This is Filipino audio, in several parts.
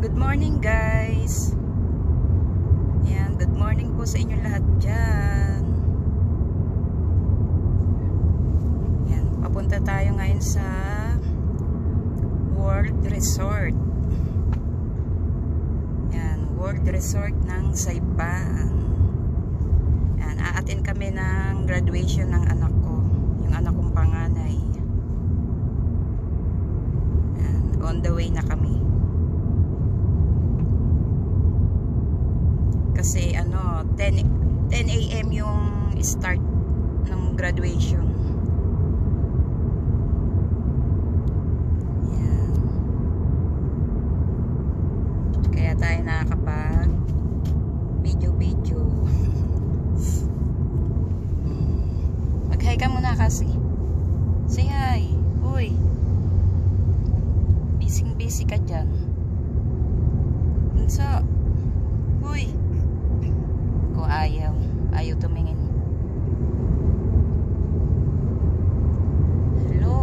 Good morning guys. Ayan, good morning po sa inyo lahat dyan. Ayan, papunta tayo ngayon sa World Resort. Ayan, World Resort ng Saipan. Ayan, aatin kami ng graduation ng anak ko, yung anak kong panganay. Ayan, on the way na kami. Kasi 10 AM yung start ng graduation. Yan. Kaya tayo nakakapag video. Mag-hi ka muna kasi. Say hi. Uy. Busy ka dyan. So, uy. Ko ayaw tumingin. Hello.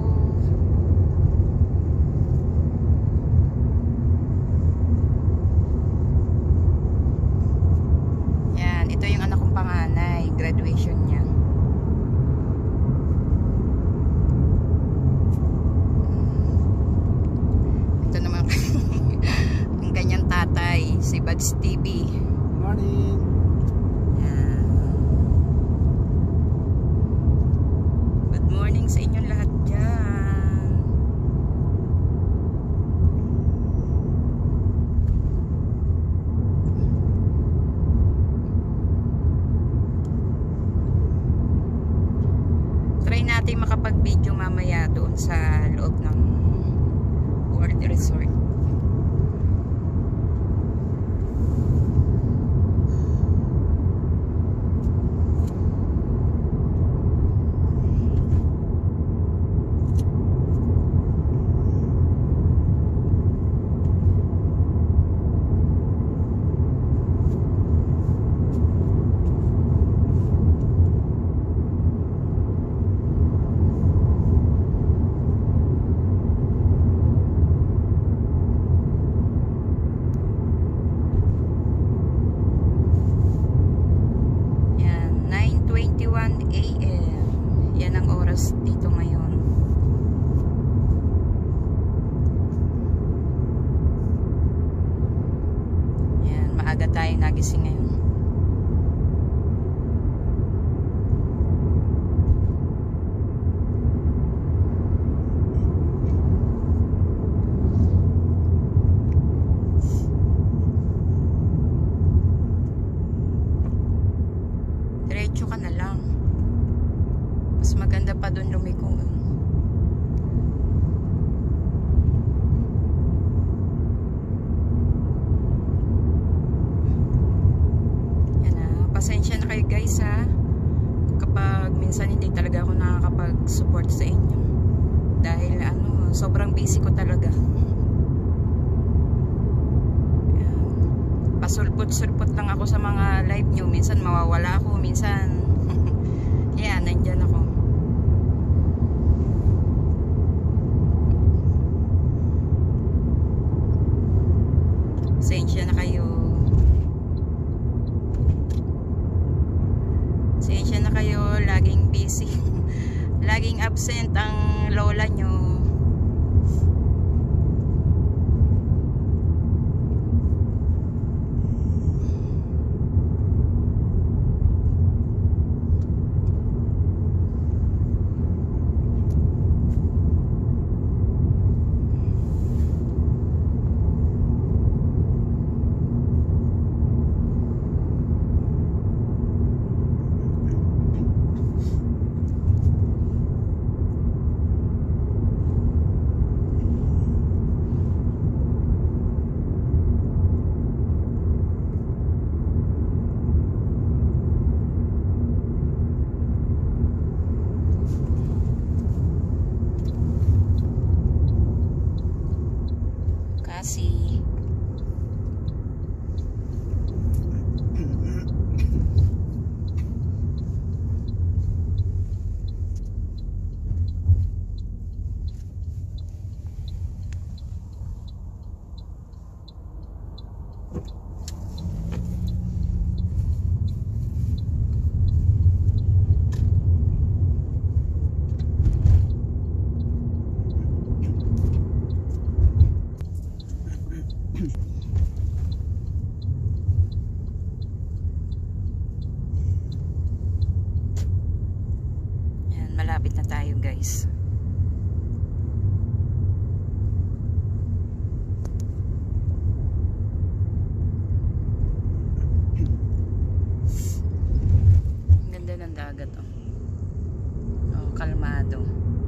Yan, ito yung anak kong panganay, graduation niya. Ito naman ang kanyang tatay, si Buds TV. Morning. Sa inyong lahat dyan. Try natin makapag-video mamaya doon sa loob ng World Resort. Yan ang oras dito ngayon. Yan, maaga tayo nagising ngayon. Diretso ka na lang. Mas maganda pa doon lumiko. Yan na. Pasensya na kayo guys ha. Kapag minsan hindi talaga ako nakakapag-support sa inyo. Dahil sobrang busy ko talaga. Yan. Pasulpot-sulpot lang ako sa mga live nyo. Minsan mawawala ako. Minsan yan, nandyan ako. Pasensya na kayo. Pasensya na kayo. Laging busy. Laging absent ang lola nyo. Kasi Malapit na tayo guys. Ang ganda ng dagat oh. Oh, kalmado.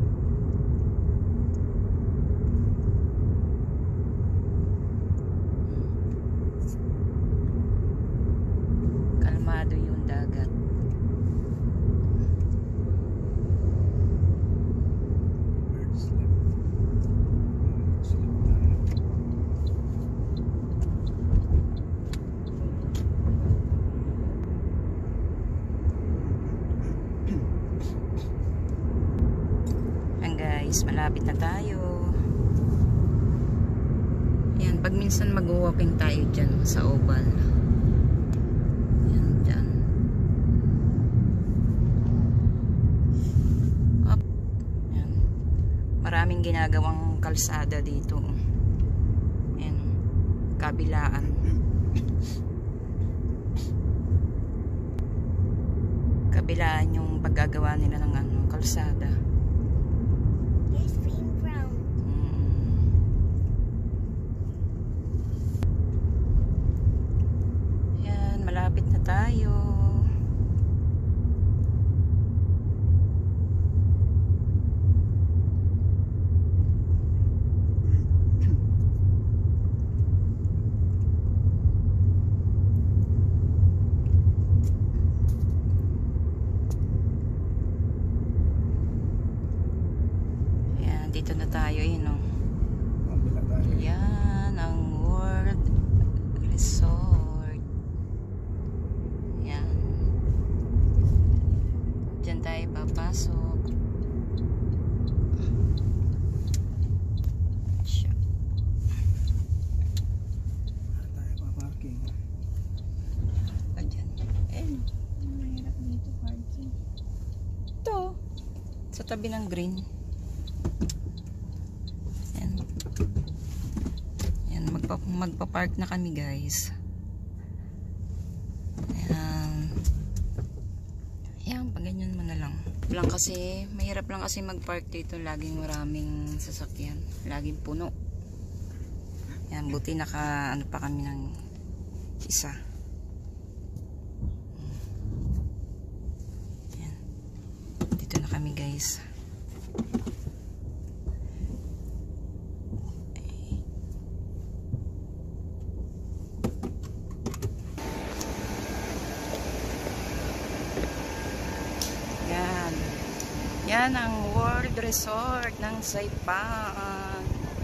Kalmado yung dagat. Guys, malapit na tayo. Yan, pag minsan mag-walking tayo dyan sa oval. Yan, dyan. Up. Yan. Maraming ginagawang kalsada dito. Yan. Kabilaan. Kabilaan yung paggagawa nila ng kalsada. Malapit na tayo. Ayan, dito na tayo yun, oh. Yan ang World Resort. Diyan tayo papasok. Tayo paparking. Diyan. Mahirap dito parking. Ito. Sa tabi ng green. Yan. Yan. Magpa-park na kami guys. Yan, paganyan mo na lang. Mahirap lang kasi mag-park dito. Laging maraming sasakyan. Laging puno. Yan, buti ano pa kami ng isa. Yan. Dito na kami guys. Yan ang World Resort ng Saipan.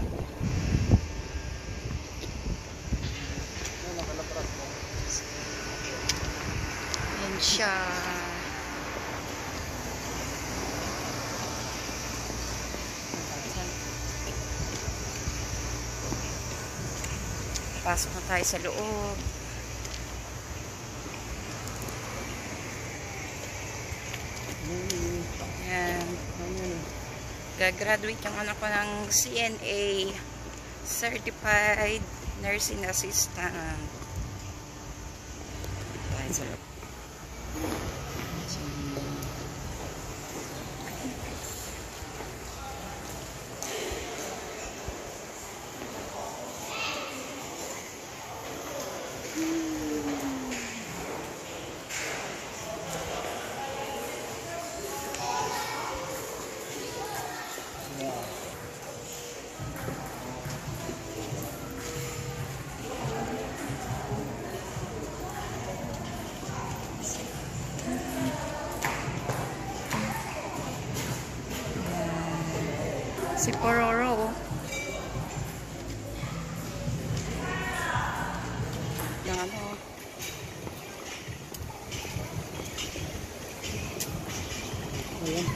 Yan siya. Pasok na tayo sa loob. Yan. Gagraduate yung anak ko ng CNA, Certified Nursing Assistant. Tayo sa loob. Si Pororo. Yung ano. Ayan.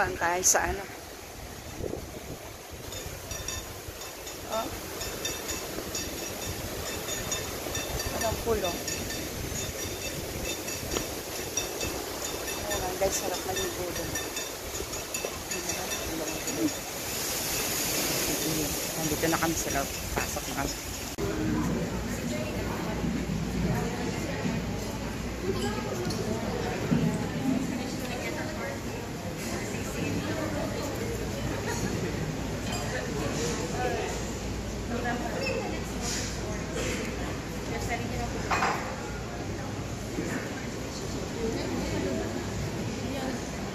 dumaan kahit sa ano. Oh. Anong pulo? Ayan, guys, sarap maligo doon. Nandito na kami sa loob. Pasok na kami.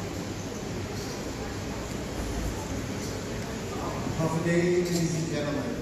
Half a day, ladies and gentlemen.